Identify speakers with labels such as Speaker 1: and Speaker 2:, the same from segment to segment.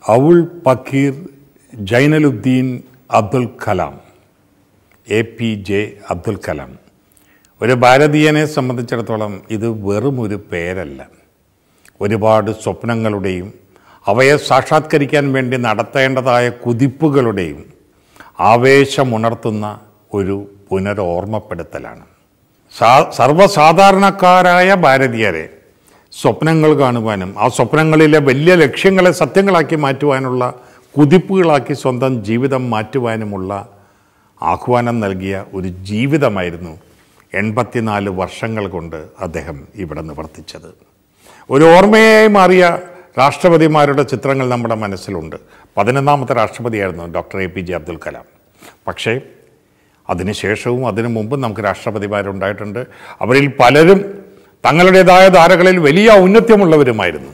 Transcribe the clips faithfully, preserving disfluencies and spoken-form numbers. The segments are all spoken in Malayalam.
Speaker 1: അവുൾ Pakir Jainulabdeen Abdul Kalam, A P J Abdul Kalam. ഒരു ഭാരതീയനെ സംബന്ധിച്ചിടത്തോളം ഇത് വെറും ഒരു പേരല്ല. ഒരുപാട് സ്വപ്നങ്ങളുടെയും അവയെ സാക്ഷാത്കരിക്കാൻ വേണ്ടി നടത്തേണ്ടതായ കുതിപ്പുകളുടെയും ആവേശമുണർത്തുന്ന ഒരു പുനരോർമ്മപ്പെടുത്തലാണ്. സാ സർവ്വസാധാരണക്കാരായ ഭാരതീയരെ സ്വപ്നങ്ങൾ കാണുവാനും ആ സ്വപ്നങ്ങളിലെ വലിയ ലക്ഷ്യങ്ങളെ സത്യങ്ങളാക്കി മാറ്റുവാനുള്ള കുതിപ്പുകളാക്കി സ്വന്തം ജീവിതം മാറ്റുവാനുമുള്ള ആഹ്വാനം നൽകിയ ഒരു ജീവിതമായിരുന്നു എൺപത്തിനാല് വർഷങ്ങൾ കൊണ്ട് അദ്ദേഹം ഇവിടെ നിവർത്തിച്ചത്. ഒരു ഓർമ്മയായി മാറിയ രാഷ്ട്രപതിമാരുടെ ചിത്രങ്ങൾ നമ്മുടെ മനസ്സിലുണ്ട്. പതിനൊന്നാമത്തെ രാഷ്ട്രപതിയായിരുന്നു doctor A P J Abdul Kalam. പക്ഷേ അതിനുശേഷവും അതിനു മുമ്പും നമുക്ക് രാഷ്ട്രപതിമാരുണ്ടായിട്ടുണ്ട്. അവരിൽ പലരും തങ്ങളുടേതായ ധാരകളിൽ വലിയ ഔന്നത്യമുള്ളവരുമായിരുന്നു.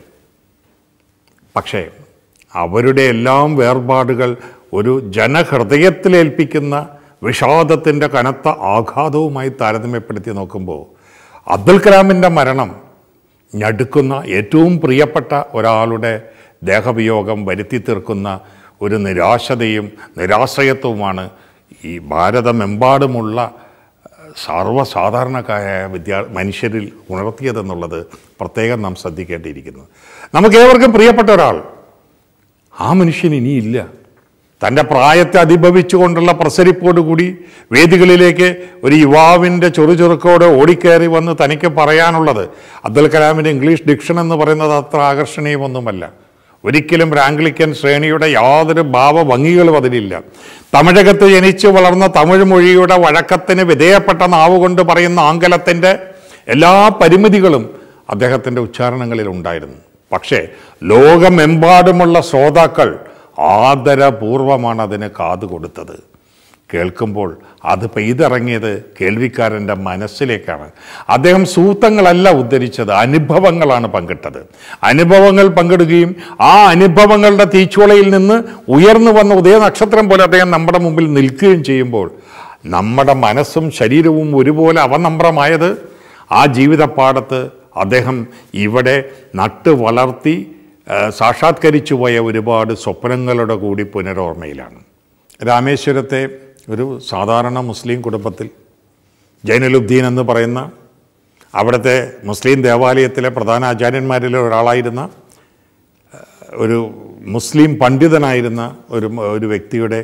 Speaker 1: പക്ഷേ അവരുടെ എല്ലാം വേർപാടുകൾ ഒരു ജനഹൃദയത്തിലേൽപ്പിക്കുന്ന വിഷാദത്തിൻ്റെ കനത്ത ആഘാതവുമായി താരതമ്യപ്പെടുത്തി നോക്കുമ്പോൾ അബ്ദുൽ കലാമിൻ്റെ മരണം ഞടുക്കുന്ന, ഏറ്റവും പ്രിയപ്പെട്ട ഒരാളുടെ ദേഹവിയോഗം വരുത്തി തീർക്കുന്ന ഒരു നിരാശതയും നിരാശ്രയത്വവുമാണ് ഈ ഭാരതമെമ്പാടുമുള്ള സർവ്വസാധാരണക്കാരായ വിദ്യാ മനുഷ്യരിൽ ഉണർത്തിയതെന്നുള്ളത് പ്രത്യേകം നാം ശ്രദ്ധിക്കേണ്ടിയിരിക്കുന്നു. നമുക്കേവർക്കും പ്രിയപ്പെട്ട ഒരാൾ, ആ മനുഷ്യൻ ഇനിയില്ല. തൻ്റെ പ്രായത്തെ അതിഭവിച്ചുകൊണ്ടുള്ള പ്രസരിപ്പോടുകൂടി വേദികളിലേക്ക് ഒരു യുവാവിൻ്റെ ചൊറുചുറുക്കോടെ ഓടിക്കയറി വന്ന് തനിക്ക് പറയാനുള്ളത്, അബ്ദുൽ കലാമിൻ്റെ ഇംഗ്ലീഷ് ഡിക്ഷൻ എന്ന് പറയുന്നത് അത്ര ആകർഷണീയമൊന്നുമല്ല. ഒരിക്കലും ആംഗ്ലിക്കൻ ശ്രേണിയുടെ യാതൊരു ഭാവഭംഗികളും അതിലില്ല. തമിഴകത്ത് ജനിച്ചു വളർന്ന തമിഴ് മൊഴിയുടെ വഴക്കത്തിന് വിധേയപ്പെട്ട നാവുകൊണ്ട് പറയുന്ന ആംഗലത്തിൻ്റെ എല്ലാ പരിമിതികളും അദ്ദേഹത്തിൻ്റെ ഉച്ചാരണങ്ങളിൽ ഉണ്ടായിരുന്നു. പക്ഷേ ലോകമെമ്പാടുമുള്ള ശ്രോതാക്കൾ ആദരപൂർവമാണ് അതിന് കാതു കൊടുത്തത്. കേൾക്കുമ്പോൾ അത് പെയ്തിറങ്ങിയത് കേൾവിക്കാരൻ്റെ മനസ്സിലേക്കാണ്. അദ്ദേഹം സൂത്രങ്ങളല്ല ഉദ്ധരിച്ചത്, അനുഭവങ്ങളാണ് പങ്കിട്ടത്. അനുഭവങ്ങൾ പങ്കിടുകയും ആ അനുഭവങ്ങളുടെ തീച്ചുളയിൽ നിന്ന് ഉയർന്നു വന്ന ഉദയനക്ഷത്രം പോലെ അദ്ദേഹം നമ്മുടെ മുമ്പിൽ നിൽക്കുകയും ചെയ്യുമ്പോൾ നമ്മുടെ മനസ്സും ശരീരവും ഒരുപോലെ അവനമ്രമായത് ആ ജീവിതപ്പാടത്ത് അദ്ദേഹം ഇവിടെ നട്ട് വളർത്തി സാക്ഷാത്കരിച്ചു പോയ ഒരുപാട് സ്വപ്നങ്ങളുടെ കൂടി പുനരോർമ്മയിലാണ്. രാമേശ്വരത്തെ ഒരു സാധാരണ മുസ്ലിം കുടുംബത്തിൽ ജൈനലുദ്ദീൻ എന്ന് പറയുന്ന അവിടുത്തെ മുസ്ലിം ദേവാലയത്തിലെ പ്രധാന ആചാര്യന്മാരിൽ ഒരാളായിരുന്ന ഒരു മുസ്ലിം പണ്ഡിതനായിരുന്ന ഒരു ഒരു വ്യക്തിയുടെ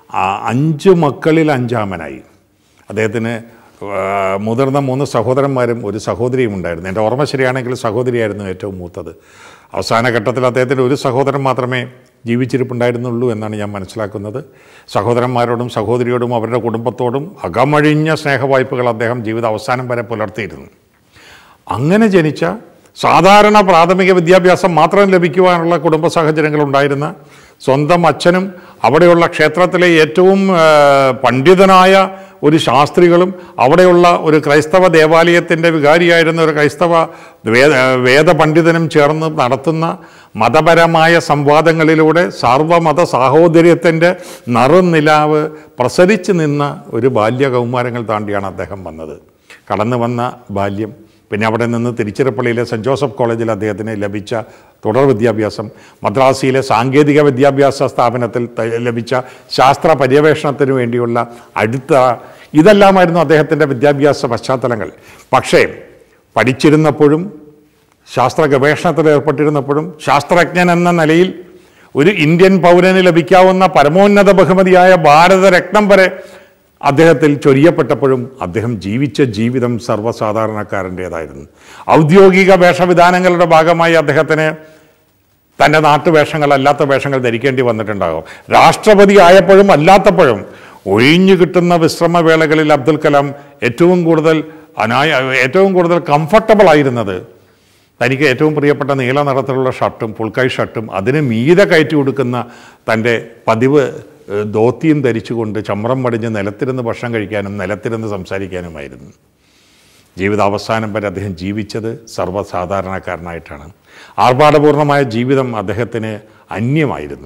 Speaker 1: അഞ്ച് മക്കളിൽ അഞ്ചാമനായി. അദ്ദേഹത്തിന് മുതിർന്ന മൂന്ന് സഹോദരന്മാരും ഒരു സഹോദരിയും ഉണ്ടായിരുന്നു. എൻ്റെ ഓർമ്മ ശരിയാണെങ്കിൽ സഹോദരിയായിരുന്നു ഏറ്റവും മൂത്തത്. അവസാന ഘട്ടത്തിൽ അദ്ദേഹത്തിൻ്റെ ഒരു സഹോദരൻ മാത്രമേ ജീവിച്ചിരിപ്പുണ്ടായിരുന്നുള്ളൂ എന്നാണ് ഞാൻ മനസ്സിലാക്കുന്നത്. സഹോദരന്മാരോടും സഹോദരിയോടും അവരുടെ കുടുംബത്തോടും അകമഴിഞ്ഞ സ്നേഹവായ്പകൾ അദ്ദേഹം ജീവിത അവസാനം വരെ പുലർത്തിയിരുന്നു. അങ്ങനെ ജനിച്ച സാധാരണ പ്രാഥമിക വിദ്യാഭ്യാസം മാത്രം ലഭിക്കുവാനുള്ള കുടുംബ സാഹചര്യങ്ങളുണ്ടായിരുന്ന സ്വന്തം അച്ഛനും അവിടെയുള്ള ക്ഷേത്രത്തിലെ ഏറ്റവും പണ്ഡിതനായ ഒരു ശാസ്ത്രികളും അവിടെയുള്ള ഒരു ക്രൈസ്തവ ദേവാലയത്തിൻ്റെ വികാരിയായിരുന്ന ഒരു ക്രൈസ്തവ വേദ വേദപണ്ഡിതനും ചേർന്ന് നടത്തുന്ന മതപരമായ സംവാദങ്ങളിലൂടെ സാർവമത സാഹോദര്യത്തിൻ്റെ നറുനിലാവ് പ്രസരിച്ച് നിന്ന ഒരു ബാല്യകൗമാരങ്ങൾ താണ്ടിയാണ് അദ്ദേഹം വന്നത്. കടന്നു വന്ന ബാല്യം, പിന്നെ അവിടെ നിന്ന് തിരുച്ചിറപ്പള്ളിയിലെ സെൻറ്റ് ജോസഫ് കോളേജിൽ അദ്ദേഹത്തിന് ലഭിച്ച തുടർ വിദ്യാഭ്യാസം, മദ്രാസിയിലെ സാങ്കേതിക വിദ്യാഭ്യാസ സ്ഥാപനത്തിൽ ലഭിച്ച ശാസ്ത്ര പര്യവേഷണത്തിന് വേണ്ടിയുള്ള അടുത്ത ഇതെല്ലാമായിരുന്നു അദ്ദേഹത്തിൻ്റെ വിദ്യാഭ്യാസ പശ്ചാത്തലങ്ങൾ. പക്ഷേ പഠിച്ചിരുന്നപ്പോഴും ശാസ്ത്ര ഗവേഷണത്തിൽ ഏർപ്പെട്ടിരുന്നപ്പോഴും ശാസ്ത്രജ്ഞൻ എന്ന നിലയിൽ ഒരു ഇന്ത്യൻ പൗരന് ലഭിക്കാവുന്ന പരമോന്നത ബഹുമതിയായ ഭാരതരത്നം വരെ അദ്ദേഹത്തിൽ ചൊരിയപ്പെട്ടപ്പോഴും അദ്ദേഹം ജീവിച്ച ജീവിതം സർവ്വസാധാരണക്കാരൻ്റേതായിരുന്നു. ഔദ്യോഗിക വേഷവിധാനങ്ങളുടെ ഭാഗമായി അദ്ദേഹത്തിന് തൻ്റെ നാട്ടുവേഷങ്ങൾ അല്ലാത്ത വേഷങ്ങൾ ധരിക്കേണ്ടി വന്നിട്ടുണ്ടാകും. രാഷ്ട്രപതി ആയപ്പോഴും അല്ലാത്തപ്പോഴും ഒഴിഞ്ഞു കിട്ടുന്ന വിശ്രമവേളകളിൽ അബ്ദുൽ കലാം ഏറ്റവും കൂടുതൽ അനായ ഏറ്റവും കൂടുതൽ കംഫർട്ടബിൾ ആയിരുന്നത് തനിക്ക് ഏറ്റവും പ്രിയപ്പെട്ട നീല നിറത്തിലുള്ള ഷർട്ടും ഫുൾക്കൈ ഷർട്ടും അതിന് മീതെ കയറ്റി കൊടുക്കുന്ന തൻ്റെ പതിവ് ധോത്തിയും ധരിച്ചുകൊണ്ട് ചമ്രം പടിഞ്ഞ് നിലത്തിരുന്ന് ഭക്ഷണം കഴിക്കാനും നിലത്തിരുന്ന് സംസാരിക്കാനുമായിരുന്നു. ജീവിതാവസാനം വരെ അദ്ദേഹം ജീവിച്ചത് സർവ്വസാധാരണക്കാരനായിട്ടാണ്. ആർഭാടപൂർണമായ ജീവിതം അദ്ദേഹത്തിന് അന്യമായിരുന്നു.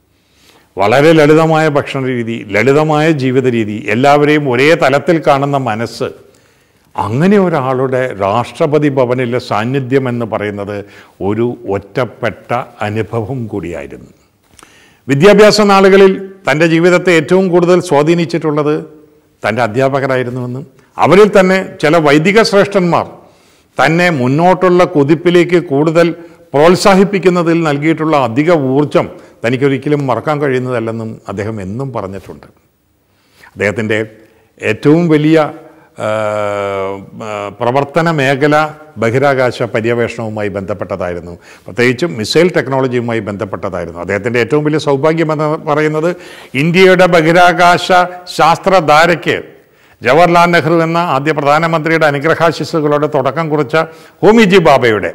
Speaker 1: വളരെ ലളിതമായ ഭക്ഷണ രീതി, ലളിതമായ ജീവിത രീതി, എല്ലാവരെയും ഒരേ തലത്തിൽ കാണുന്ന മനസ്സ്, അങ്ങനെ ഒരാളുടെ രാഷ്ട്രപതി ഭവനിലെ സാന്നിധ്യം എന്ന് പറയുന്നത് ഒരു ഒറ്റപ്പെട്ട അനുഭവം കൂടിയായിരുന്നു. വിദ്യാഭ്യാസ നാളുകളിൽ തൻ്റെ ജീവിതത്തെ ഏറ്റവും കൂടുതൽ സ്വാധീനിച്ചിട്ടുള്ളത് തൻ്റെ അധ്യാപകരായിരുന്നുവെന്നും അവരിൽ തന്നെ ചില വൈദിക ശ്രേഷ്ഠന്മാർ തന്നെ മുന്നോട്ടുള്ള കുതിപ്പിലേക്ക് കൂടുതൽ പ്രോത്സാഹിപ്പിക്കുന്നതിൽ നൽകിയിട്ടുള്ള അധിക ഊർജം തനിക്കൊരിക്കലും മറക്കാൻ കഴിയുന്നതല്ലെന്നും അദ്ദേഹം എന്നും പറഞ്ഞിട്ടുണ്ട്. അദ്ദേഹത്തിൻ്റെ ഏറ്റവും വലിയ പ്രവർത്തന മേഖല ബഹിരാകാശ പര്യവേഷണവുമായി ബന്ധപ്പെട്ടതായിരുന്നു, പ്രത്യേകിച്ചും മിസൈൽ ടെക്നോളജിയുമായി ബന്ധപ്പെട്ടതായിരുന്നു. അദ്ദേഹത്തിൻ്റെ ഏറ്റവും വലിയ സൗഭാഗ്യമെന്ന് പറയുന്നത് ഇന്ത്യയുടെ ബഹിരാകാശ ശാസ്ത്രധാരയ്ക്ക് ജവഹർലാൽ നെഹ്റു എന്ന ആദ്യ പ്രധാനമന്ത്രിയുടെ അനുഗ്രഹാശിസ്സുകളോടെ തുടക്കം കുറിച്ച ഹോമിജി ബാബയുടെ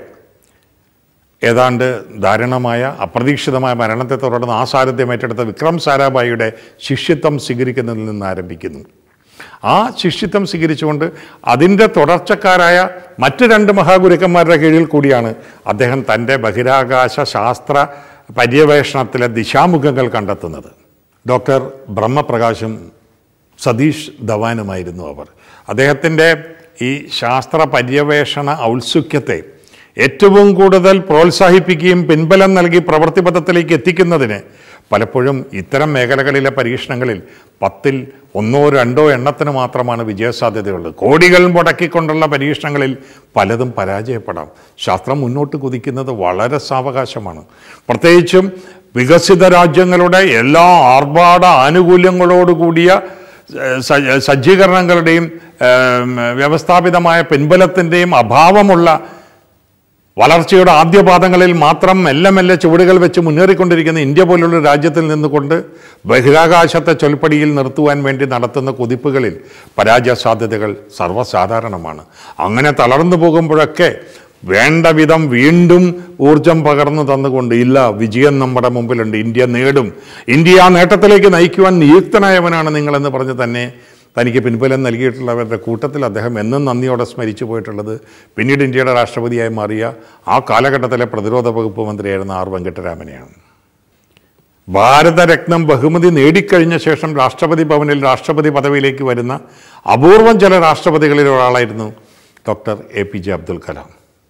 Speaker 1: ഏതാണ്ട് ദാരുണമായ അപ്രതീക്ഷിതമായ മരണത്തെ തുടർന്ന് ആ സാരഥ്യം ഏറ്റെടുത്ത വിക്രം സാരാഭായിയുടെ ശിഷ്യത്വം സ്വീകരിക്കുന്നതിൽ നിന്ന് ആരംഭിക്കുന്നു. ആ ശിഷ്യത്വം സ്വീകരിച്ചുകൊണ്ട് അതിൻ്റെ തുടർച്ചക്കാരായ മറ്റ് രണ്ട് മഹാഗുരുക്കന്മാരുടെ കീഴിൽ കൂടിയാണ് അദ്ദേഹം തൻ്റെ ബഹിരാകാശ ശാസ്ത്ര പര്യവേഷണത്തിലെ ദിശാമുഖങ്ങൾ കണ്ടെത്തുന്നത്. ഡോക്ടർ ബ്രഹ്മപ്രകാശും സതീഷ് ധവാനുമായിരുന്നു അവർ. അദ്ദേഹത്തിൻ്റെ ഈ ശാസ്ത്ര പര്യവേഷണ ഔത്സുക്യത്തെ ഏറ്റവും കൂടുതൽ പ്രോത്സാഹിപ്പിക്കുകയും പിൻബലം നൽകി പ്രവൃത്തിപഥത്തിലേക്ക് എത്തിക്കുന്നതിന് പലപ്പോഴും ഇത്തരം മേഖലകളിലെ പരീക്ഷണങ്ങളിൽ പത്തിൽ ഒന്നോ രണ്ടോ എണ്ണത്തിന് മാത്രമാണ് വിജയസാധ്യതയുള്ളത്. കോടികൾ മുടക്കിക്കൊണ്ടുള്ള പരീക്ഷണങ്ങളിൽ പലതും പരാജയപ്പെടാം. ശാസ്ത്രം മുന്നോട്ട് കുതിക്കുന്നത് വളരെ സാവകാശമാണ്. പ്രത്യേകിച്ചും വികസിത രാജ്യങ്ങളുടെ എല്ലാ ആർഭാട ആനുകൂല്യങ്ങളോടുകൂടിയ സജ്ജീകരണങ്ങളുടെയും വ്യവസ്ഥാപിതമായ പിൻബലത്തിൻ്റെയും അഭാവമുള്ള വളർച്ചയുടെ ആദ്യപാദങ്ങളിൽ മാത്രം മെല്ലെ മെല്ലെ ചുവടുകൾ വെച്ച് മുന്നേറിക്കൊണ്ടിരിക്കുന്ന ഇന്ത്യ പോലുള്ള രാജ്യത്തിൽ നിന്നുകൊണ്ട് ബഹിരാകാശത്തെ ചൊൽപ്പടിയിൽ നിർത്തുവാൻ വേണ്ടി നടത്തുന്ന കുതിപ്പുകളിൽ പരാജയ സാധ്യതകൾ സർവ്വസാധാരണമാണ്. അങ്ങനെ തളർന്നു പോകുമ്പോഴൊക്കെ വേണ്ട വിധം വീണ്ടും ഊർജം പകർന്നു തന്നുകൊണ്ട് ഇല്ല, വിജയം നമ്മുടെ മുമ്പിലുണ്ട്, ഇന്ത്യ നേടും, ഇന്ത്യ ആ നേട്ടത്തിലേക്ക് നയിക്കുവാൻ നിയുക്തനായവനാണ് നിങ്ങളെന്ന് പറഞ്ഞ് തന്നെ തനിക്ക് പിൻബലം നൽകിയിട്ടുള്ളവരുടെ കൂട്ടത്തിൽ അദ്ദേഹം എന്നും നന്ദിയോടെ സ്മരിച്ചു പോയിട്ടുള്ളത് പിന്നീട് ഇന്ത്യയുടെ രാഷ്ട്രപതിയായി മാറിയ ആ കാലഘട്ടത്തിലെ പ്രതിരോധ വകുപ്പ് മന്ത്രിയായിരുന്ന ആർ വെങ്കട്ടരാമനെയാണ്. ഭാരതരത്നം ബഹുമതി നേടിക്കഴിഞ്ഞ ശേഷം രാഷ്ട്രപതി ഭവനിൽ രാഷ്ട്രപതി പദവിയിലേക്ക് വരുന്ന അപൂർവം ചില രാഷ്ട്രപതികളിൽ ഒരാളായിരുന്നു doctor A P J Abdul Kalam.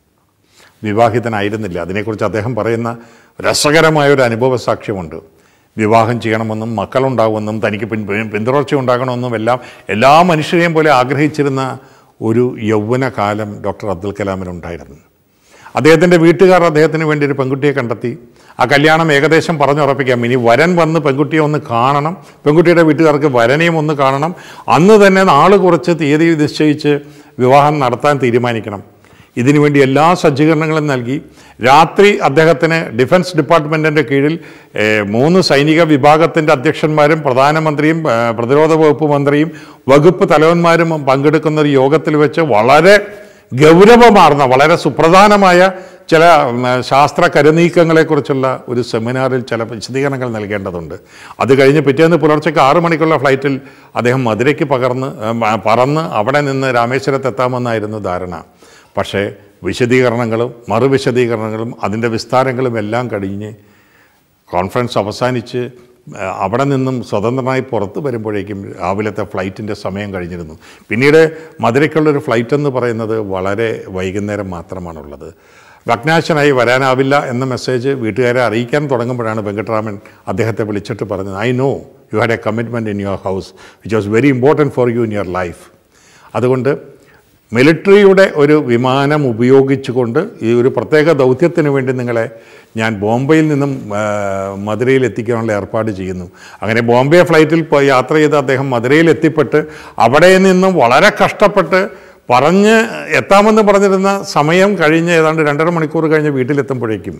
Speaker 1: വിവാഹിതനായിരുന്നില്ല. അതിനെക്കുറിച്ച് അദ്ദേഹം പറയുന്ന രസകരമായൊരു അനുഭവ സാക്ഷ്യമുണ്ട്. വിവാഹം ചെയ്യണമെന്നും മക്കളുണ്ടാകുമെന്നും തനിക്ക് പിൻ പിന്തുടർച്ച ഉണ്ടാകണമെന്നും എല്ലാം എല്ലാ മനുഷ്യരെയും പോലെ ആഗ്രഹിച്ചിരുന്ന ഒരു യൗവനകാലം ഡോക്ടർ അബ്ദുൽ കലാമിനുണ്ടായിരുന്നു. അദ്ദേഹത്തിൻ്റെ വീട്ടുകാർ അദ്ദേഹത്തിന് വേണ്ടി ഒരു പെൺകുട്ടിയെ കണ്ടെത്തി. ആ കല്യാണം ഏകദേശം പറഞ്ഞുറപ്പിക്കാം. ഇനി വരൻ വന്ന് പെൺകുട്ടിയെ ഒന്ന് കാണണം, പെൺകുട്ടിയുടെ വീട്ടുകാർക്ക് വരനെയും ഒന്ന് കാണണം, അന്ന് തന്നെ നാൾ കുറച്ച് തീയതി നിശ്ചയിച്ച് വിവാഹം നടത്താൻ തീരുമാനിക്കണം. ഇതിനുവേണ്ടി എല്ലാ സജ്ജീകരണങ്ങളും നൽകി. രാത്രി അദ്ദേഹത്തിന് ഡിഫൻസ് ഡിപ്പാർട്ട്മെൻറ്റിൻ്റെ കീഴിൽ മൂന്ന് സൈനിക വിഭാഗത്തിൻ്റെ അധ്യക്ഷന്മാരും പ്രധാനമന്ത്രിയും പ്രതിരോധ വകുപ്പ് മന്ത്രിയും വകുപ്പ് തലവന്മാരും പങ്കെടുക്കുന്ന ഒരു യോഗത്തിൽ വെച്ച് വളരെ ഗൗരവമാർന്ന വളരെ സുപ്രധാനമായ ചില ശാസ്ത്ര കരുനീക്കങ്ങളെക്കുറിച്ചുള്ള ഒരു സെമിനാറിൽ ചില വിശദീകരണങ്ങൾ നൽകേണ്ടതുണ്ട്. അത് കഴിഞ്ഞ് പിറ്റേന്ന് പുലർച്ചയ്ക്ക് ആറു മണിക്കുള്ള ഫ്ലൈറ്റിൽ അദ്ദേഹം മധുരയ്ക്ക് പകർന്ന് പറന്ന് അവിടെ നിന്ന് രാമേശ്വരത്തെത്താമെന്നായിരുന്നു ധാരണ. പക്ഷേ വിശദീകരണങ്ങളും മറുവിശദീകരണങ്ങളും അതിൻ്റെ വിസ്താരങ്ങളും എല്ലാം കഴിഞ്ഞ് കോൺഫറൻസ് അവസാനിച്ച് അവിടെ നിന്നും സ്വതന്ത്രമായി പുറത്ത് വരുമ്പോഴേക്കും രാവിലത്തെ ഫ്ലൈറ്റിൻ്റെ സമയം കഴിഞ്ഞിരുന്നു. പിന്നീട് മധുരയ്ക്കുള്ളൊരു ഫ്ലൈറ്റ് എന്ന് പറയുന്നത് വളരെ വൈകുന്നേരം മാത്രമാണുള്ളത്. ഭഗ്നാശനായി വരാനാവില്ല എന്ന മെസ്സേജ് വീട്ടുകാരെ അറിയിക്കാൻ തുടങ്ങുമ്പോഴാണ് വെങ്കട്ടരാമൻ അദ്ദേഹത്തെ വിളിച്ചിട്ട് പറഞ്ഞത്, I know you had a commitment in your house which was very important for you in your life. അതുകൊണ്ട് മിലിറ്ററിയുടെ ഒരു വിമാനം ഉപയോഗിച്ചുകൊണ്ട് ഈ ഒരു പ്രത്യേക ദൗത്യത്തിന് വേണ്ടി നിങ്ങളെ ഞാൻ ബോംബെയിൽ നിന്നും മധുരയിൽ എത്തിക്കാനുള്ള ഏർപ്പാട് ചെയ്യുന്നു. അങ്ങനെ ബോംബെ ഫ്ലൈറ്റിൽ പോയി യാത്ര ചെയ്ത് അദ്ദേഹം മധുരയിൽ എത്തിപ്പെട്ട് അവിടെ നിന്നും വളരെ കഷ്ടപ്പെട്ട് പറഞ്ഞ് എത്താമെന്ന് പറഞ്ഞിരുന്ന സമയം കഴിഞ്ഞ് ഏതാണ്ട് രണ്ടര മണിക്കൂർ കഴിഞ്ഞ് വീട്ടിലെത്തുമ്പോഴേക്കും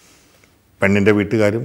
Speaker 1: പെണ്ണിൻ്റെ വീട്ടുകാരും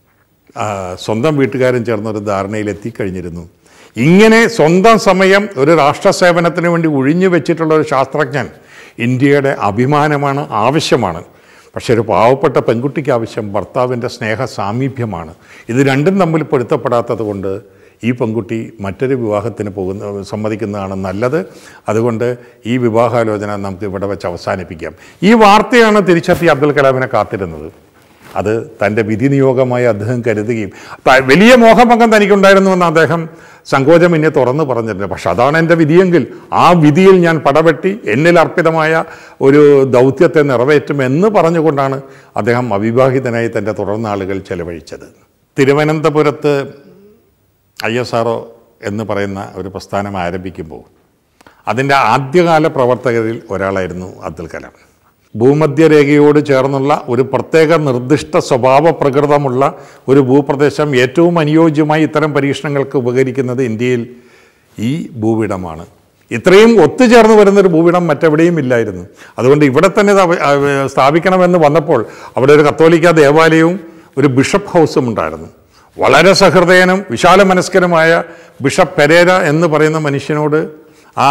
Speaker 1: സ്വന്തം വീട്ടുകാരും ചേർന്നൊരു ധാരണയിൽ എത്തിക്കഴിഞ്ഞിരുന്നു. ഇങ്ങനെ സ്വന്തം സമയം ഒരു രാഷ്ട്ര സേവനത്തിന് വേണ്ടി ഒഴിഞ്ഞു വെച്ചിട്ടുള്ള ഒരു ശാസ്ത്രജ്ഞൻ ഇന്ത്യയുടെ അഭിമാനമാണ്, ആവശ്യമാണ്. പക്ഷെ ഒരു പാവപ്പെട്ട പെൺകുട്ടിക്ക് ആവശ്യം ഭർത്താവിൻ്റെ സ്നേഹ സാമീപ്യമാണ്. ഇത് രണ്ടും തമ്മിൽ പൊരുത്തപ്പെടാത്തത് കൊണ്ട് ഈ പെൺകുട്ടി മറ്റൊരു വിവാഹത്തിന് പോകുന്ന സമ്മതിക്കുന്നതാണ് നല്ലത്. അതുകൊണ്ട് ഈ വിവാഹാലോചന നമുക്ക് ഇവിടെ വെച്ച് അവസാനിപ്പിക്കാം. ഈ വാർത്തയാണ് തിരിച്ചെത്തി അബ്ദുൽ കലാമിനെ കാത്തിരുന്നത്. അത് തൻ്റെ വിധി നിയോഗമായി അദ്ദേഹം കരുതുകയും വലിയ മോഹഭംഗം തനിക്കുണ്ടായിരുന്നുവെന്ന് അദ്ദേഹം സങ്കോചം എന്നെ തുറന്നു പറഞ്ഞിട്ടുണ്ട്. പക്ഷെ അതാണ് എൻ്റെ വിധിയെങ്കിൽ ആ വിധിയിൽ ഞാൻ പടവെട്ടി എന്നിൽ അർപ്പിതമായ ഒരു ദൗത്യത്തെ നിറവേറ്റും എന്ന് പറഞ്ഞുകൊണ്ടാണ് അദ്ദേഹം അവിവാഹിതനായി തൻ്റെ തുടർനാളുകൾ ചെലവഴിച്ചത്. തിരുവനന്തപുരത്ത് ഐ എസ് ആർ ഒ എന്ന് പറയുന്ന ഒരു പ്രസ്ഥാനം ആരംഭിക്കുമ്പോൾ അതിൻ്റെ ആദ്യകാല പ്രവർത്തകരിൽ ഒരാളായിരുന്നു അബ്ദുൽ കലാം. ഭൂമധ്യരേഖയോട് ചേർന്നുള്ള ഒരു പ്രത്യേക നിർദ്ദിഷ്ട സ്വഭാവ പ്രകൃതമുള്ള ഒരു ഭൂപ്രദേശം ഏറ്റവും അനുയോജ്യമായി ഇത്തരം പരീക്ഷണങ്ങൾക്ക് ഉപകരിക്കുന്നത് ഇന്ത്യയിൽ ഈ ഭൂവിടമാണ്. ഇത്രയും ഒത്തുചേർന്ന് വരുന്നൊരു ഭൂവിടം മറ്റെവിടെയും ഇല്ലായിരുന്നു. അതുകൊണ്ട് ഇവിടെ തന്നെ സ്ഥാപിക്കണമെന്ന് വന്നപ്പോൾ അവിടെ ഒരു കത്തോലിക്ക ദേവാലയവും ഒരു ബിഷപ്പ് ഹൗസും ഉണ്ടായിരുന്നു. വളരെ സഹൃദയനും വിശാല മനസ്കരമായ ബിഷപ്പ് പെരേര എന്ന് പറയുന്ന മനുഷ്യനോട്, ആ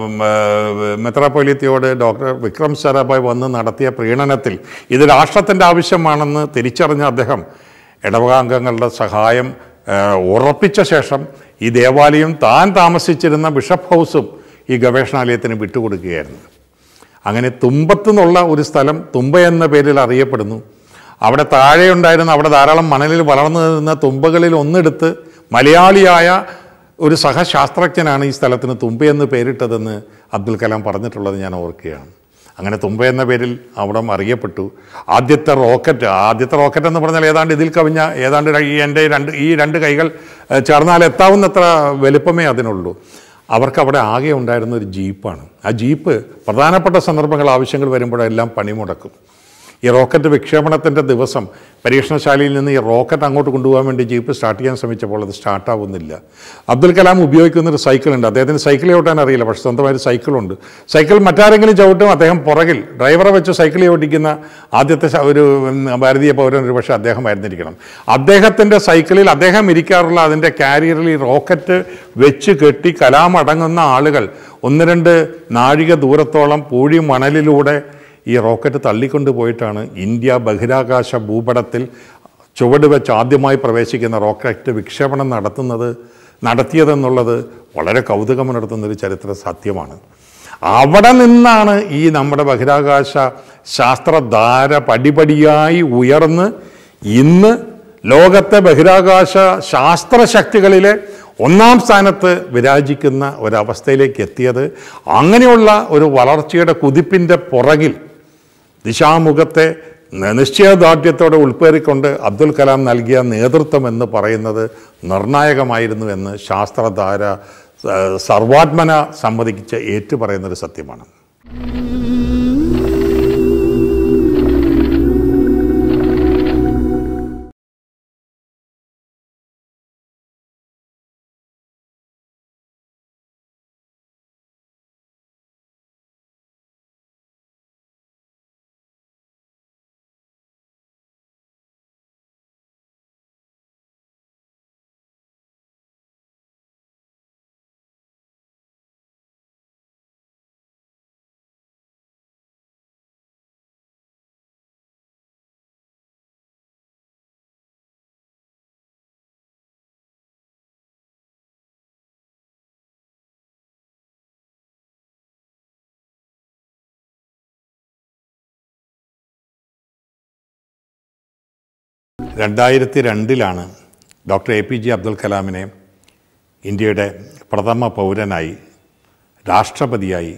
Speaker 1: മെത്രാപ്പൊലീത്തയോട് ഡോക്ടർ വിക്രം സാരാഭായ് വന്ന് നടത്തിയ പ്രീണനത്തിൽ ഇത് രാഷ്ട്രത്തിൻ്റെ ആവശ്യമാണെന്ന് തിരിച്ചറിഞ്ഞ അദ്ദേഹം ഇടവകാംഗങ്ങളുടെ സഹായം ഉറപ്പിച്ച ശേഷം ഈ ദേവാലയം താൻ താമസിച്ചിരുന്ന ബിഷപ്പ് ഹൗസും ഈ ഗവേഷണാലയത്തിന് വിട്ടുകൊടുക്കുകയായിരുന്നു. അങ്ങനെ തുമ്പത്ത് നിന്നുള്ള ഒരു സ്ഥലം തുമ്പ എന്ന പേരിൽ അറിയപ്പെടുന്നു. അവിടെ താഴെയുണ്ടായിരുന്ന, അവിടെ ധാരാളം മണലിൽ വളർന്നു നിന്ന തുമ്പകളിൽ ഒന്നെടുത്ത് മലയാളിയായ ഒരു സഹശാസ്ത്രജ്ഞനാണ് ഈ സ്ഥലത്തിന് തുമ്പ എന്ന് പേരിട്ടതെന്ന് അബ്ദുൽ കലാം പറഞ്ഞിട്ടുള്ളത് ഞാൻ ഓർക്കുകയാണ്. അങ്ങനെ തുമ്പ എന്ന പേരിൽ അവിടം അറിയപ്പെട്ടു. ആദ്യത്തെ റോക്കറ്റ് ആദ്യത്തെ റോക്കറ്റ് എന്ന് പറഞ്ഞാൽ ഏതാണ്ട് ഇതിൽ കവിഞ്ഞ ഏതാണ്ട് ഈ എൻ്റെ രണ്ട് ഈ രണ്ട് കൈകൾ ചേർന്നാൽ എത്താവുന്നത്ര വലുപ്പമേ അതിനുള്ളൂ. അവർക്ക് അവിടെ ആകെ ഉണ്ടായിരുന്ന ഒരു ജീപ്പാണ്. ആ ജീപ്പ് പ്രധാനപ്പെട്ട സന്ദർഭങ്ങൾ, ആവശ്യങ്ങൾ വരുമ്പോഴെല്ലാം പണിമുടക്കും. ഈ റോക്കറ്റ് വിക്ഷേപണത്തിൻ്റെ ദിവസം പരീക്ഷണശാലയിൽ നിന്ന് ഈ റോക്കറ്റ് അങ്ങോട്ട് കൊണ്ടുപോകാൻ വേണ്ടി ജീപ്പ് സ്റ്റാർട്ട് ചെയ്യാൻ ശ്രമിച്ചപ്പോൾ അത് സ്റ്റാർട്ടാവുന്നില്ല. അബ്ദുൽ കലാം ഉപയോഗിക്കുന്നൊരു സൈക്കിളുണ്ട്. അദ്ദേഹത്തിന് സൈക്കിൾ ചവിട്ടാൻ അറിയില്ല, പക്ഷേ സ്വന്തമായൊരു സൈക്കിളുണ്ട്. സൈക്കിൾ മറ്റാരെങ്കിലും ചവിട്ടും, അദ്ദേഹം പുറകിൽ ഡ്രൈവറെ വെച്ച് സൈക്കിൾ ഓടിക്കുന്ന ആദ്യത്തെ ഒരു ഭാരതീയ പൗരൻ ഒരു പക്ഷേ അദ്ദേഹമായിരുന്നിരിക്കണം. അദ്ദേഹത്തിൻ്റെ സൈക്കിളിൽ അദ്ദേഹം ഇരിക്കാറുള്ള അതിൻ്റെ കാരിയറിൽ ഈ റോക്കറ്റ് വെച്ച് കെട്ടി കലാം അടങ്ങുന്ന ആളുകൾ ഒന്ന് രണ്ട് നാഴിക ദൂരത്തോളം പൂഴി മണലിലൂടെ ഈ റോക്കറ്റ് തള്ളിക്കൊണ്ടു പോയിട്ടാണ് ഇന്ത്യ ബഹിരാകാശ ഭൂപടത്തിൽ ചുവട് വെച്ച് ആദ്യമായി പ്രവേശിക്കുന്ന റോക്കറ്റ് വിക്ഷേപണം നടത്തുന്നത് നടത്തിയതെന്നുള്ളത് വളരെ കൗതുകമുണർത്തുന്നൊരു ചരിത്ര സത്യമാണ്. അവിടെ നിന്നാണ് ഈ നമ്മുടെ ബഹിരാകാശ ശാസ്ത്രധാര പടിപടിയായി ഉയർന്ന് ഇന്ന് ലോകത്തെ ബഹിരാകാശ ശാസ്ത്രശക്തികളിലെ ഒന്നാം സ്ഥാനത്ത് വിരാജിക്കുന്ന ഒരവസ്ഥയിലേക്ക് എത്തിയത്. അങ്ങനെയുള്ള ഒരു വളർച്ചയുടെ കുതിപ്പിൻ്റെ പുറകിൽ ദിശാമുഖത്തെ നിശ്ചയദാർഢ്യത്തോടെ ഉൾപ്പേറിക്കൊണ്ട് അബ്ദുൽ കലാം നൽകിയ നേതൃത്വം എന്ന് പറയുന്നത് നിർണായകമായിരുന്നു എന്ന് ശാസ്ത്രധാര സർവാത്മന സമ്മതിച്ച് ഏറ്റുപറയുന്നൊരു സത്യമാണ്. രണ്ടായിരത്തി രണ്ടിലാണ് doctor A P J Abdul കലാമിനെ ഇന്ത്യയുടെ പ്രഥമ പൗരനായി രാഷ്ട്രപതിയായി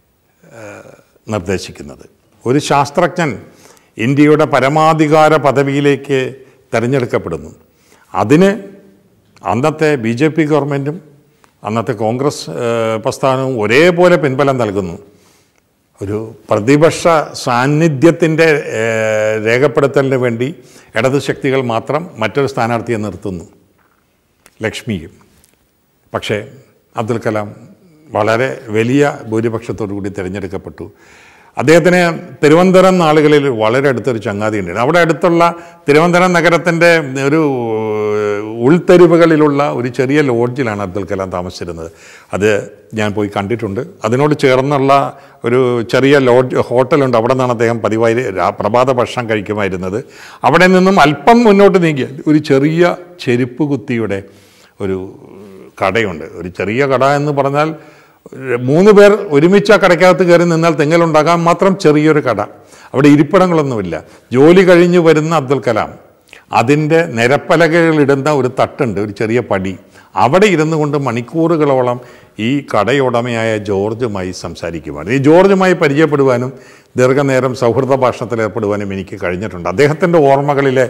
Speaker 1: നിർദ്ദേശിക്കുന്നത്. ഒരു ശാസ്ത്രജ്ഞൻ ഇന്ത്യയുടെ പരമാധികാര പദവിയിലേക്ക് തിരഞ്ഞെടുക്കപ്പെടുന്നു. അതിന് അന്നത്തെ ബി ജെ പി ഗവൺമെൻറ്റും അന്നത്തെ കോൺഗ്രസ് പ്രസ്ഥാനവും ഒരേപോലെ പിൻബലം നൽകുന്നു. ഒരു പ്രതിപക്ഷ സാന്നിധ്യത്തിൻ്റെ രേഖപ്പെടുത്തലിന് വേണ്ടി ഇടതു ശക്തികൾ മാത്രം മറ്റൊരു സ്ഥാനാർത്ഥിയെ നിർത്തുന്നു, ലക്ഷ്മിയും. പക്ഷേ അബ്ദുൽ കലാം വളരെ വലിയ ഭൂരിപക്ഷത്തോടു കൂടി തിരഞ്ഞെടുക്കപ്പെട്ടു. അദ്ദേഹത്തിന് തിരുവനന്തപുരം നാളുകളിൽ വളരെ അടുത്തൊരു ചങ്ങാതിയുണ്ട്. അവിടെ അടുത്തുള്ള തിരുവനന്തപുരം നഗരത്തിൻ്റെ ഒരു ഉൾത്തെരുവുകളിലുള്ള ഒരു ചെറിയ ലോഡ്ജിലാണ് അബ്ദുൽ കലാം താമസിച്ചിരുന്നത്. അത് ഞാൻ പോയി കണ്ടിട്ടുണ്ട്. അതിനോട് ചേർന്നുള്ള ഒരു ചെറിയ ലോഡ്ജ് ഹോട്ടലുണ്ട്. അവിടെ നിന്നാണ് അദ്ദേഹം പതിവായി പ്രഭാത ഭക്ഷണം കഴിക്കുമായിരുന്നത്. അവിടെ നിന്നും അല്പം മുന്നോട്ട് നീങ്ങിയാൽ ഒരു ചെറിയ ചെരുപ്പ് കുത്തിയുടെ ഒരു കടയുണ്ട്. ഒരു ചെറിയ കട എന്ന് പറഞ്ഞാൽ മൂന്ന് പേർ ഒരുമിച്ച് ആ കടയ്ക്കകത്ത് കയറി നിന്നാൽ തെങ്ങലുണ്ടാകാൻ മാത്രം ചെറിയൊരു കട. അവിടെ ഇരിപ്പിടങ്ങളൊന്നുമില്ല. ജോലി കഴിഞ്ഞ് വരുന്ന അബ്ദുൽ കലാം അതിൻ്റെ നിരപ്പലകകളിടുന്ന ഒരു തട്ടുണ്ട്, ഒരു ചെറിയ പടി. അവിടെ ഇരുന്നു കൊണ്ട് മണിക്കൂറുകളോളം ഈ കടയുടമയായ ജോർജുമായി സംസാരിക്കുവാനും ഈ ജോർജുമായി പരിചയപ്പെടുവാനും ദീർഘനേരം സൗഹൃദ ഭാഷണത്തിൽ ഏർപ്പെടുവാനും എനിക്ക് കഴിഞ്ഞിട്ടുണ്ട്. അദ്ദേഹത്തിൻ്റെ ഓർമ്മകളിലെ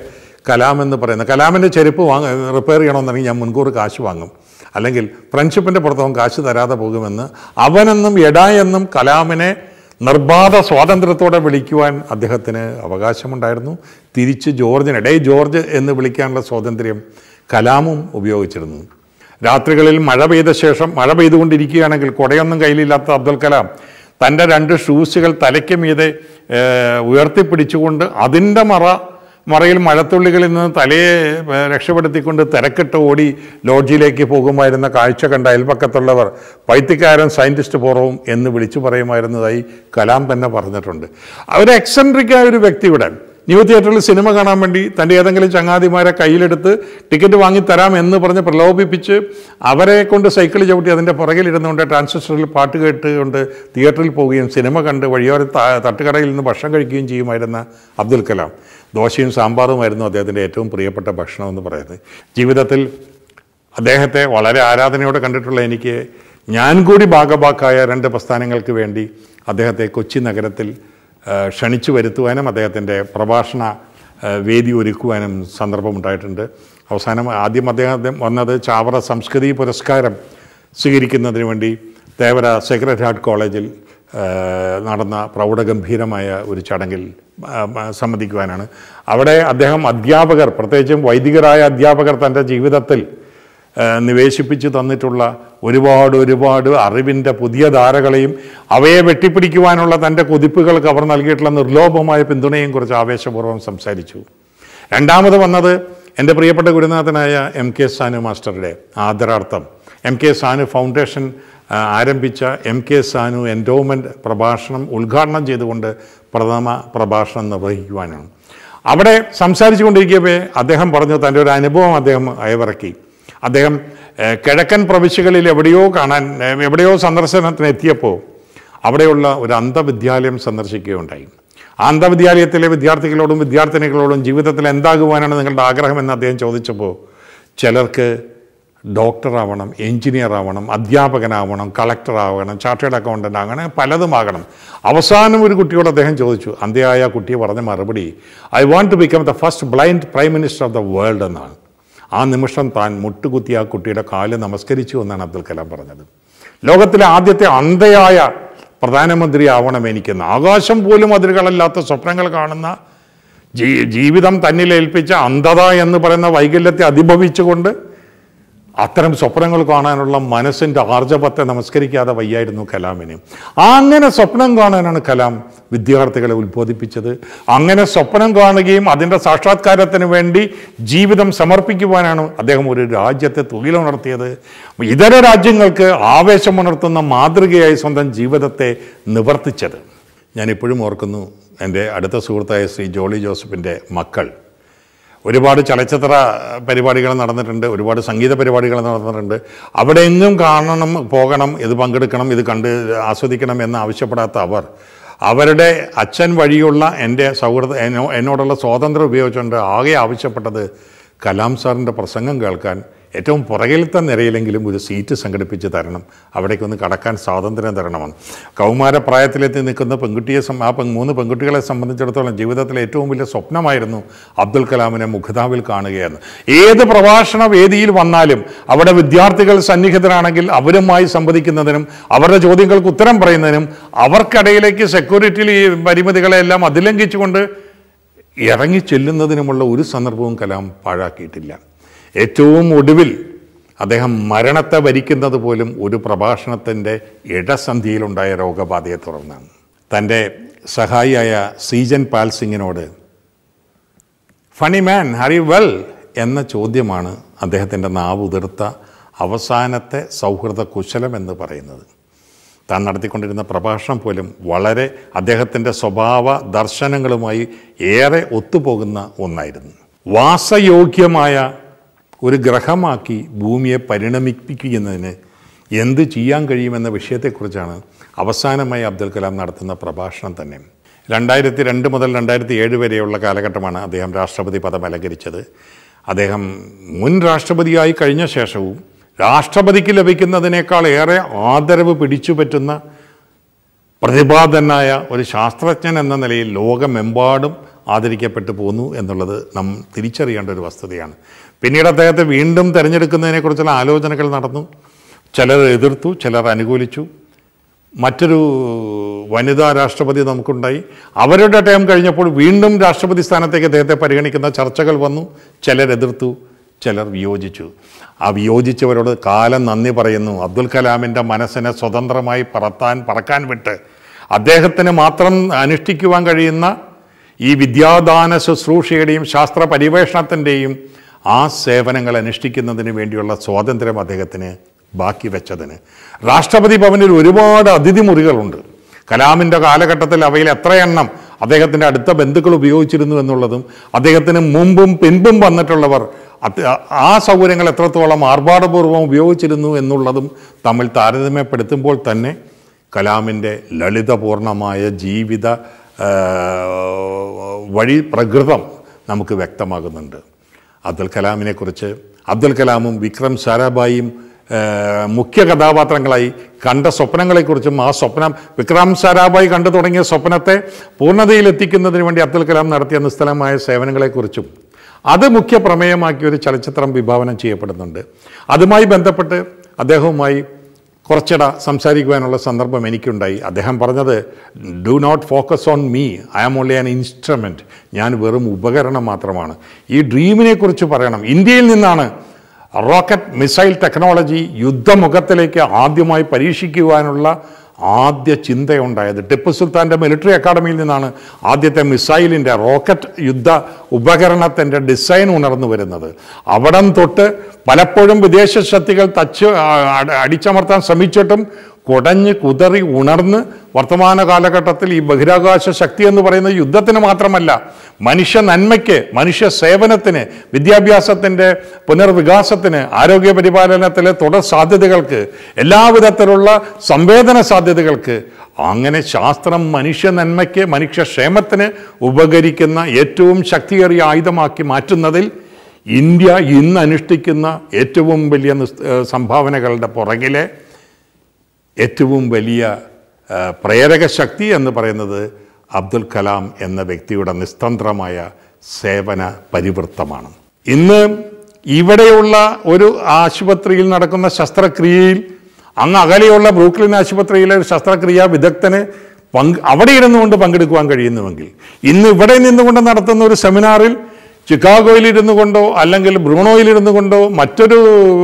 Speaker 1: കലാം എന്ന് പറയുന്നത്. കലാമിൻ്റെ ചെരുപ്പ് വാങ്ങ റിപ്പയർ ചെയ്യണമെന്നുണ്ടെങ്കിൽ ഞാൻ മുൻകൂർ കാശ് വാങ്ങും, അല്ലെങ്കിൽ ഫ്രണ്ട്ഷിപ്പിൻ്റെ പുറത്തവൻ കാശ് തരാതെ പോകുമെന്ന് അവനെന്നും എടാ എന്നും കലാമിനെ നിർബാധ സ്വാതന്ത്ര്യത്തോടെ വിളിക്കുവാൻ അദ്ദേഹത്തിന് അവകാശമുണ്ടായിരുന്നു. തിരിച്ച് ജോർജിന് എടേ ജോർജ് എന്ന് വിളിക്കാനുള്ള സ്വാതന്ത്ര്യം കലാമും ഉപയോഗിച്ചിരുന്നു. രാത്രികളിൽ മഴ പെയ്ത ശേഷം മഴ പെയ്തുകൊണ്ടിരിക്കുകയാണെങ്കിൽ കുടയൊന്നും കയ്യിലില്ലാത്ത അബ്ദുൽ കലാം തൻ്റെ രണ്ട് ഷൂസുകൾ തലയ്ക്ക് മീതെ ഉയർത്തിപ്പിടിച്ചുകൊണ്ട് അതിൻ്റെ മറ മറയിൽ മഴത്തുള്ളികളിൽ നിന്ന് തലയെ രക്ഷപ്പെടുത്തിക്കൊണ്ട് തിരക്കിട്ട് ഓടി ലോഡ്ജിലേക്ക് പോകുമായിരുന്ന കാഴ്ച കണ്ട അയൽപക്കത്തുള്ളവർ പൈത്തിക്കാരൻ സയൻറ്റിസ്റ്റ് പൂർവ്വം എന്ന് വിളിച്ചു പറയുമായിരുന്നതായി കലാം തന്നെ പറഞ്ഞിട്ടുണ്ട്. ഒരു എക്സെൻട്രിക്കായ ഒരു വ്യക്തിയുടെ ന്യൂ തിയേറ്ററിൽ സിനിമ കാണാൻ വേണ്ടി തൻ്റെ ഏതെങ്കിലും ചങ്ങാതിമാരെ കയ്യിലെടുത്ത് ടിക്കറ്റ് വാങ്ങിത്തരാം എന്ന് പറഞ്ഞ് പ്രലോഭിപ്പിച്ച് അവരെ കൊണ്ട് സൈക്കിൾ ചവിട്ടി അതിൻ്റെ പുറകിലിരുന്നുകൊണ്ട് ട്രാൻസിസ്റ്ററിൽ പാട്ട് കേട്ടുകൊണ്ട് തിയേറ്ററിൽ പോവുകയും സിനിമ കണ്ട് വഴിയോര തട്ടുകടയിൽ നിന്ന് ഭക്ഷണം കഴിക്കുകയും ചെയ്യുമായിരുന്ന അബ്ദുൽ കലാം ദോശയും സാമ്പാറുമായിരുന്നു അദ്ദേഹത്തിൻ്റെ ഏറ്റവും പ്രിയപ്പെട്ട ഭക്ഷണം എന്ന് പറയുന്നത്. ജീവിതത്തിൽ അദ്ദേഹത്തെ വളരെ ആരാധനയോടെ കണ്ടിട്ടുള്ള എനിക്ക് ഞാൻ കൂടി ഭാഗഭാക്കായ രണ്ട് പ്രസ്ഥാനങ്ങൾക്ക് വേണ്ടി അദ്ദേഹത്തെ കൊച്ചി നഗരത്തിൽ ക്ഷണിച്ചു വരുത്തുവാനും അദ്ദേഹത്തിൻ്റെ പ്രഭാഷണ വേദി ഒരുക്കുവാനും സന്ദർഭമുണ്ടായിട്ടുണ്ട്. അവസാനം ആദ്യം അദ്ദേഹം വന്നത് ചാവറ സംസ്കൃതി പുരസ്കാരം സ്വീകരിക്കുന്നതിന് വേണ്ടി തേവര സേക്രഡ് ഹാർട്ട് കോളേജിൽ നടന്ന പ്രൗഢഗംഭീരമായ ഒരു ചടങ്ങിൽ സംബന്ധിക്കുവാനാണ്. അവിടെ അദ്ദേഹം അധ്യാപകർ, പ്രത്യേകിച്ചും വൈദികരായ അധ്യാപകർ തൻ്റെ ജീവിതത്തിൽ നിവേശിപ്പിച്ച് തന്നിട്ടുള്ള ഒരുപാട് ഒരുപാട് അറിവിൻ്റെ പുതിയ ധാരകളെയും അവയെ വെട്ടിപ്പിടിക്കുവാനുള്ള തൻ്റെ കുതിപ്പുകൾക്ക് അവർ നൽകിയിട്ടുള്ള നിർലോഭമായ പിന്തുണയും കുറിച്ച് ആവേശപൂർവ്വം സംസാരിച്ചു. രണ്ടാമത് വന്നത് എൻ്റെ പ്രിയപ്പെട്ട ഗുരുനാഥനായ എം കെ സാനു മാസ്റ്ററുടെ ആദരാർത്ഥം എം കെ സാനു ഫൗണ്ടേഷൻ ആരംഭിച്ച എം കെ സാനു എൻഡോമെൻ്റ് പ്രഭാഷണം ഉദ്ഘാടനം ചെയ്തുകൊണ്ട് പ്രഥമ പ്രഭാഷണം നിർവഹിക്കുവാനാണ്. അവിടെ സംസാരിച്ചു കൊണ്ടിരിക്കവേ അദ്ദേഹം പറഞ്ഞു തൻ്റെ ഒരു അനുഭവം അദ്ദേഹം അയവിറക്കി. അദ്ദേഹം കിഴക്കൻ പ്രവിശ്യകളിൽ എവിടെയോ കാണാൻ എവിടെയോ സന്ദർശനത്തിന് എത്തിയപ്പോൾ അവിടെയുള്ള ഒരു അന്ധവിദ്യാലയം സന്ദർശിക്കുകയുണ്ടായി. ആ അന്ധവിദ്യാലയത്തിലെ വിദ്യാർത്ഥികളോടും വിദ്യാർത്ഥിനികളോടും ജീവിതത്തിൽ എന്താകുവാനാണ് നിങ്ങളുടെ ആഗ്രഹമെന്ന് അദ്ദേഹം ചോദിച്ചപ്പോൾ ചിലർക്ക് ഡോക്ടറാവണം, എൻജിനീയർ ആവണം, അധ്യാപകനാവണം, കളക്ടറാവണം, ചാർട്ടേഡ് അക്കൗണ്ടൻ്റ് അങ്ങനെ പലതുമാകണം. അവസാനം ഒരു കുട്ടിയോട് അദ്ദേഹം ചോദിച്ചു. അന്ത്യയായ കുട്ടി പറഞ്ഞ മറുപടി I want to become the first blind prime minister of the world എന്നാണ്. ആ നിമിഷം താൻ മുട്ടുകുത്തി ആ കുട്ടിയുടെ കാല് നമസ്കരിച്ചു എന്നാണ് അബ്ദുൽ കലാം പറഞ്ഞത്. ലോകത്തിലെ ആദ്യത്തെ അന്ധയായ പ്രധാനമന്ത്രി ആവണം എനിക്കെന്ന്, ആകാശം പോലും അതിരുകളല്ലാത്ത സ്വപ്നങ്ങൾ കാണുന്ന, ജീ ജീവിതം തന്നിലേൽപ്പിച്ച അന്ധത എന്ന് പറയുന്ന വൈകല്യത്തെ അതിഭവിച്ചുകൊണ്ട് അത്തരം സ്വപ്നങ്ങൾ കാണാനുള്ള മനസ്സിൻ്റെ ആർജവത്തെ നമസ്കരിക്കാതെ വയ്യായിരുന്നു കലാമിന്. അങ്ങനെ സ്വപ്നം കാണാനാണ് കലാം വിദ്യാർത്ഥികളെ ഉത്ബോധിപ്പിച്ചത്. അങ്ങനെ സ്വപ്നം കാണുകയും അതിൻ്റെ സാക്ഷാത്കാരത്തിന് വേണ്ടി ജീവിതം സമർപ്പിക്കുവാനാണ് അദ്ദേഹം ഒരു രാജ്യത്തെ തുകിലുണർത്തിയത്. ഇതര രാജ്യങ്ങൾക്ക് ആവേശമുണർത്തുന്ന മാതൃകയായി സ്വന്തം ജീവിതത്തെ നിവർത്തിച്ചത്. ഞാനിപ്പോഴും ഓർക്കുന്നു, എൻ്റെ അടുത്ത സുഹൃത്തായ ശ്രീ ജോളി ജോസഫിൻ്റെ മക്കൾ ഒരുപാട് ചലച്ചിത്ര പരിപാടികൾ നടന്നിട്ടുണ്ട്, ഒരുപാട് സംഗീത പരിപാടികൾ നടന്നിട്ടുണ്ട്. അവിടെ എങ്ങും കാണണം, പോകണം, ഇത് പങ്കെടുക്കണം, ഇത് കണ്ട് ആസ്വദിക്കണം എന്ന് ആവശ്യപ്പെടാത്ത അവർ അവരുടെ അച്ഛൻ വഴിയുള്ള എൻ്റെ സൗഹൃദ എന്നോടുള്ള സ്വാതന്ത്ര്യം ഉപയോഗിച്ചുകൊണ്ട് ആകെ ആവശ്യപ്പെട്ടത് കലാം സാറിൻ്റെ പ്രസംഗം കേൾക്കാൻ ഏറ്റവും പുറകിലത്തെ നിരയിലെങ്കിലും ഒരു സീറ്റ് സംഘടിപ്പിച്ച് തരണം, അവിടേക്കൊന്ന് കടക്കാൻ സ്വാതന്ത്ര്യം തരണമെന്ന്. കൗമാരപ്രായത്തിലെത്തി നിൽക്കുന്ന പെൺകുട്ടിയെ ആ മൂന്ന് പെൺകുട്ടികളെ സംബന്ധിച്ചിടത്തോളം ജീവിതത്തിലെ ഏറ്റവും വലിയ സ്വപ്നമായിരുന്നു അബ്ദുൽ കലാമിനെ മുഖതാവിൽ കാണുകയെന്ന്. ഏത് പ്രഭാഷണ വേദിയിൽ വന്നാലും അവിടെ വിദ്യാർത്ഥികൾ സന്നിഹിതരാണെങ്കിൽ അവരുമായി സംവദിക്കുന്നതിനും അവരുടെ ചോദ്യങ്ങൾക്ക് ഉത്തരം പറയുന്നതിനും അവർക്കിടയിലേക്ക് സെക്യൂരിറ്റി പരിമിതികളെല്ലാം അതിലംഘിച്ചുകൊണ്ട് ഇറങ്ങി ചെല്ലുന്നതിനുമുള്ള ഒരു സന്ദർഭവും കലാം പാഴാക്കിയിട്ടില്ല. ഏറ്റവും ഒടുവിൽ അദ്ദേഹം മരണത്തെ വരിക്കുന്നത് പോലും ഒരു പ്രഭാഷണത്തിൻ്റെ ഇടസന്ധിയിലുണ്ടായ രോഗബാധയെ തുടർന്നാണ്. തൻ്റെ സഹായിയായ സീജൻ പാൽ സിംഗിനോട് funny man are you well എന്ന ചോദ്യമാണ് അദ്ദേഹത്തിൻ്റെ നാവുതിർത്ത അവസാനത്തെ സൗഹൃദ കുശലം എന്ന് പറയുന്നത്. താൻ നടത്തിക്കൊണ്ടിരുന്ന പ്രഭാഷണം പോലും വളരെ അദ്ദേഹത്തിൻ്റെ സ്വഭാവ ദർശനങ്ങളുമായി ഏറെ ഒത്തുപോകുന്ന ഒന്നായിരുന്നു. വാസയോഗ്യമായ ഒരു ഗ്രഹമാക്കി ഭൂമിയെ പരിണമിപ്പിക്കുന്നതിന് എന്ത് ചെയ്യാൻ കഴിയുമെന്ന വിഷയത്തെക്കുറിച്ചാണ് അവസാനമായി അബ്ദുൽ കലാം നടത്തുന്ന പ്രഭാഷണം തന്നെ. രണ്ടായിരത്തി രണ്ട് മുതൽ രണ്ടായിരത്തി ഏഴ് വരെയുള്ള കാലഘട്ടമാണ് അദ്ദേഹം രാഷ്ട്രപതി പദം അലങ്കരിച്ചത്. അദ്ദേഹം മുൻ രാഷ്ട്രപതിയായി കഴിഞ്ഞ ശേഷവും രാഷ്ട്രപതിക്ക് ലഭിക്കുന്നതിനേക്കാൾ ഏറെ ആദരവ് പിടിച്ചുപറ്റുന്ന പ്രതിഭാധനായ ഒരു ശാസ്ത്രജ്ഞൻ എന്ന നിലയിൽ ലോകമെമ്പാടും ആദരിക്കപ്പെട്ടു പോന്നു എന്നുള്ളത് നാം തിരിച്ചറിയേണ്ട ഒരു വസ്തുതയാണ്. പിന്നീട് അദ്ദേഹത്തെ വീണ്ടും തിരഞ്ഞെടുക്കുന്നതിനെക്കുറിച്ചുള്ള ആലോചനകൾ നടന്നു. ചിലർ എതിർത്തു, ചിലർ അനുകൂലിച്ചു. മറ്റൊരു വനിതാ രാഷ്ട്രപതി നമുക്കുണ്ടായി. അവരുടെ ടൈം കഴിഞ്ഞപ്പോൾ വീണ്ടും രാഷ്ട്രപതി സ്ഥാനത്തേക്ക് അദ്ദേഹത്തെ പരിഗണിക്കുന്ന ചർച്ചകൾ വന്നു. ചിലർ എതിർത്തു, ചിലർ വിയോജിച്ചു. ആ വിയോജിച്ചവരോട് കാലം നന്ദി പറയുന്നു. അബ്ദുൽ കലാമിൻ്റെ മനസ്സിനെ സ്വതന്ത്രമായി പറത്താൻ പറക്കാൻ വിട്ട് അദ്ദേഹത്തിന് മാത്രം അനുഷ്ഠിക്കുവാൻ കഴിയുന്ന ഈ വിദ്യാദാന ശുശ്രൂഷയുടെയും ശാസ്ത്ര പരിവേഷണത്തിൻ്റെയും ആ സേവനങ്ങൾ അനുഷ്ഠിക്കുന്നതിന് വേണ്ടിയുള്ള സ്വാതന്ത്ര്യം അദ്ദേഹത്തിന് ബാക്കി വെച്ചതിന് രാഷ്ട്രപതി ഭവനിൽ ഒരുപാട് അതിഥി മുറികളുണ്ട്. കലാമിൻ്റെ കാലഘട്ടത്തിൽ അവയിൽ എത്രയെണ്ണം അദ്ദേഹത്തിൻ്റെ അടുത്ത ബന്ധുക്കൾ ഉപയോഗിച്ചിരുന്നു എന്നുള്ളതും അദ്ദേഹത്തിന് മുമ്പും പിൻപും വന്നിട്ടുള്ളവർ ആ സൗകര്യങ്ങൾ എത്രത്തോളം ആർഭാടപൂർവ്വം ഉപയോഗിച്ചിരുന്നു എന്നുള്ളതും തമ്മിൽ താരതമ്യപ്പെടുത്തുമ്പോൾ തന്നെ കലാമിൻ്റെ ലളിതപൂർണമായ ജീവിത വഴി പ്രകൃതം നമുക്ക് വ്യക്തമാകുന്നുണ്ട്. അബ്ദുൽ കലാമിനെക്കുറിച്ച് അബ്ദുൽ കലാമും വിക്രം സാരാഭായിയും മുഖ്യ കഥാപാത്രങ്ങളായി കണ്ട സ്വപ്നങ്ങളെക്കുറിച്ചും ആ സ്വപ്നം വിക്രം സാരാഭായി കണ്ടു തുടങ്ങിയ സ്വപ്നത്തെ പൂർണ്ണതയിലെത്തിക്കുന്നതിന് വേണ്ടി അബ്ദുൽ കലാം നടത്തിയ നിസ്തലമായ സേവനങ്ങളെക്കുറിച്ചും അത് മുഖ്യ പ്രമേയമാക്കി ഒരു ചലച്ചിത്രം വിഭാവനം ചെയ്യപ്പെടുന്നുണ്ട്. അതുമായി ബന്ധപ്പെട്ട് അദ്ദേഹവുമായി കുറച്ചിട സംസാരിക്കുവാനുള്ള സന്ദർഭം എനിക്കുണ്ടായി. അദ്ദേഹം പറഞ്ഞത്, do not focus on me, I am only an instrument, ഞാൻ വെറും ഉപകരണം മാത്രമാണ്. ഈ ഡ്രീമിനെ കുറിച്ച് പറയണം. ഇന്ത്യയിൽ നിന്നാണ് റോക്കറ്റ് മിസൈൽ ടെക്നോളജി യുദ്ധമുഖത്തിലേക്ക് ആദ്യമായി പരീക്ഷിക്കുവാനുള്ള ആദ്യ ചിന്തയുണ്ടായത്. ടിപ്പു സുൽത്താൻ്റെ മിലിറ്ററി അക്കാഡമിയിൽ നിന്നാണ് ആദ്യത്തെ മിസൈലിൻ്റെ റോക്കറ്റ് യുദ്ധ ഉപകരണത്തിൻ്റെ ഡിസൈൻ ഉണർന്നു വരുന്നത്. അവിടം തൊട്ട് പലപ്പോഴും വിദേശ ശക്തികൾ തച്ച് അടിച്ചമർത്താൻ ശ്രമിച്ചിട്ടും കുടഞ്ഞ് കുതറി ഉണർന്ന് വർത്തമാന കാലഘട്ടത്തിൽ ഈ ബഹിരാകാശ ശക്തി എന്ന് പറയുന്നത് യുദ്ധത്തിന് മാത്രമല്ല, മനുഷ്യ നന്മയ്ക്ക്, മനുഷ്യ സേവനത്തിന്, വിദ്യാഭ്യാസത്തിൻ്റെ പുനർവികാസത്തിന്, ആരോഗ്യ പരിപാലനത്തിലെ തുടർ സാധ്യതകൾക്ക്, എല്ലാവിധത്തിലുള്ള സംവേദന സാധ്യതകൾക്ക്, അങ്ങനെ ശാസ്ത്രം മനുഷ്യ നന്മയ്ക്ക്, മനുഷ്യക്ഷേമത്തിന് ഉപകരിക്കുന്ന ഏറ്റവും ശക്തിയേറിയ ആയുധമാക്കി മാറ്റുന്നതിൽ ഇന്ത്യ ഇന്ന് അനുഷ്ഠിക്കുന്ന ഏറ്റവും വലിയ സംഭാവനകളുടെ പുറകിലെ ഏറ്റവും വലിയ പ്രേരക ശക്തി എന്ന് പറയുന്നത് അബ്ദുൽ കലാം എന്ന വ്യക്തിയുടെ നിസ്തന്ത്രമായ സേവന പരിവൃത്തമാണ്. ഇന്ന് ഇവിടെയുള്ള ഒരു ആശുപത്രിയിൽ നടക്കുന്ന ശസ്ത്രക്രിയയിൽ അങ്ങ് അകലെയുള്ള ബ്രൂക്ലിൻ ആശുപത്രിയിലെ ഒരു ശസ്ത്രക്രിയാ വിദഗ്ധന് പങ്ക് അവിടെ ഇരുന്നുകൊണ്ട് പങ്കെടുക്കുവാൻ കഴിയുന്നുവെങ്കിൽ, ഇന്ന് ഇവിടെ നിന്നുകൊണ്ട് നടത്തുന്ന ഒരു സെമിനാറിൽ ചിക്കാഗോയിലിരുന്നു കൊണ്ടോ അല്ലെങ്കിൽ ബ്രൂണോയിലിരുന്നു കൊണ്ടോ മറ്റൊരു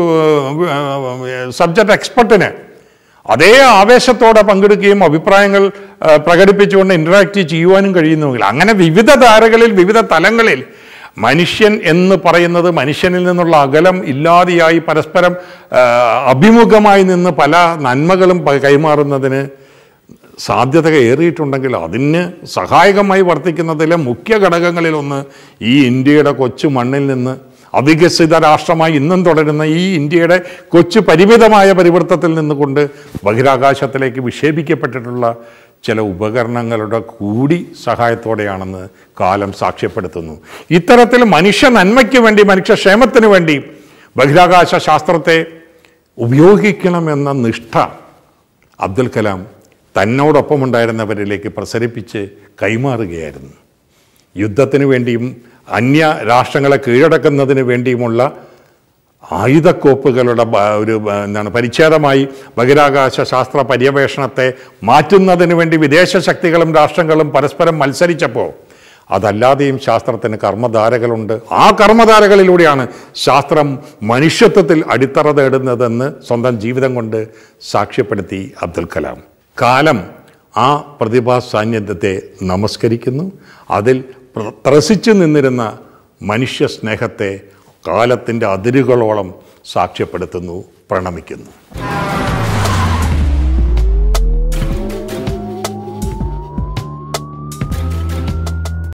Speaker 1: സബ്ജക്റ്റ് എക്സ്പെർട്ടിന് അതേ ആവേശത്തോടെ പങ്കെടുക്കുകയും അഭിപ്രായങ്ങൾ പ്രകടിപ്പിച്ചുകൊണ്ട് ഇൻറ്ററാക്റ്റ് ചെയ്യുവാനും കഴിയുന്നുവെങ്കിൽ, അങ്ങനെ വിവിധ ധാരകളിൽ വിവിധ തലങ്ങളിൽ മനുഷ്യൻ എന്ന് പറയുന്നത് മനുഷ്യനിൽ നിന്നുള്ള അകലം ഇല്ലാതെയായി പരസ്പരം അഭിമുഖമായി നിന്ന് പല നന്മകളും കൈമാറുന്നതിന് സാധ്യത ഏറിയിട്ടുണ്ടെങ്കിൽ അതിന് സഹായകമായി വർത്തിക്കുന്നതിലെ മുഖ്യ ഘടകങ്ങളിലൊന്ന് ഈ ഇന്ത്യയുടെ കൊച്ചു മണ്ണിൽ നിന്ന് അവികസിത രാഷ്ട്രമായി ഇന്നും തുടരുന്ന ഈ ഇന്ത്യയുടെ കൊച്ചു പരിമിതമായ പരിവൃത്തത്തിൽ നിന്നുകൊണ്ട് ബഹിരാകാശത്തിലേക്ക് വിക്ഷേപിക്കപ്പെട്ടിട്ടുള്ള ചില ഉപകരണങ്ങളുടെ കൂടി സഹായത്തോടെയാണെന്ന് കാലം സാക്ഷ്യപ്പെടുത്തുന്നു. ഇത്തരത്തിൽ മനുഷ്യ നന്മയ്ക്ക് വേണ്ടി, മനുഷ്യക്ഷേമത്തിന് വേണ്ടി ബഹിരാകാശ ശാസ്ത്രത്തെ ഉപയോഗിക്കണമെന്ന നിഷ്ഠ അബ്ദുൽ കലാം തന്നോടൊപ്പമുണ്ടായിരുന്നവരിലേക്ക് പ്രസരിപ്പിച്ച് കൈമാറുകയായിരുന്നു. യുദ്ധത്തിന് വേണ്ടിയും അന്യ രാഷ്ട്രങ്ങളെ കീഴടക്കുന്നതിന് വേണ്ടിയുമുള്ള ആയുധക്കോപ്പുകളുടെ ഒരു എന്താണ് പരിച്ഛേദമായി ബഹിരാകാശ ശാസ്ത്ര പര്യവേഷണത്തെ മാറ്റുന്നതിന് വേണ്ടി വിദേശ ശക്തികളും രാഷ്ട്രങ്ങളും പരസ്പരം മത്സരിച്ചപ്പോൾ അതല്ലാതെയും ശാസ്ത്രത്തിന് കർമ്മധാരകളുണ്ട്. ആ കർമ്മധാരകളിലൂടെയാണ് ശാസ്ത്രം മനുഷ്യത്വത്തിൽ അടിത്തറ തേടുന്നതെന്ന് സ്വന്തം ജീവിതം കൊണ്ട് സാക്ഷ്യപ്പെടുത്തി അബ്ദുൽ കലാം. കാലം ആ പ്രതിഭാ സാന്നിധ്യത്തെ നമസ്കരിക്കുന്നു. അതിൽ ത്രസിച്ചു നിന്നിരുന്ന മനുഷ്യ സ്നേഹത്തെ കാലത്തിൻ്റെ അതിരുകളോളം സാക്ഷ്യപ്പെടുത്തുന്നു, പ്രണമിക്കുന്നു.